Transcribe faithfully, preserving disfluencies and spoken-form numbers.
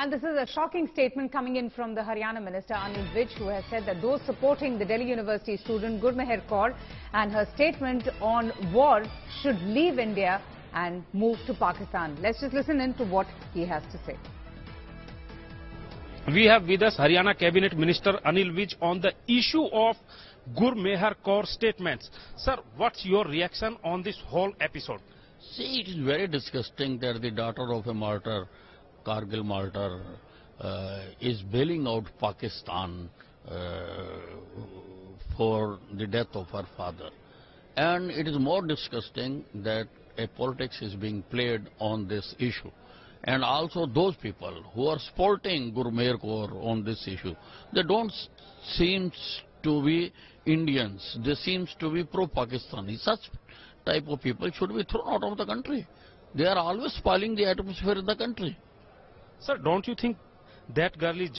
And this is a shocking statement coming in from the Haryana Minister Anil Vij, who has said that those supporting the Delhi University student Gurmeher Kaur and her statement on war should leave India and move to Pakistan. Let's just listen in to what he has to say. We have with us Haryana Cabinet Minister Anil Vij on the issue of Gurmeher Kaur statements. Sir, what's your reaction on this whole episode? See, it is very disgusting that the daughter of a martyr, Kargil martyr, uh, is bailing out Pakistan uh, for the death of her father. And it is more disgusting that a politics is being played on this issue. And also those people who are supporting Gurmeher Kaur on this issue, they don't seem to be Indians, they seem to be pro-Pakistani. Such type of people should be thrown out of the country. They are always spoiling the atmosphere in the country. Sir, don't you think that girl is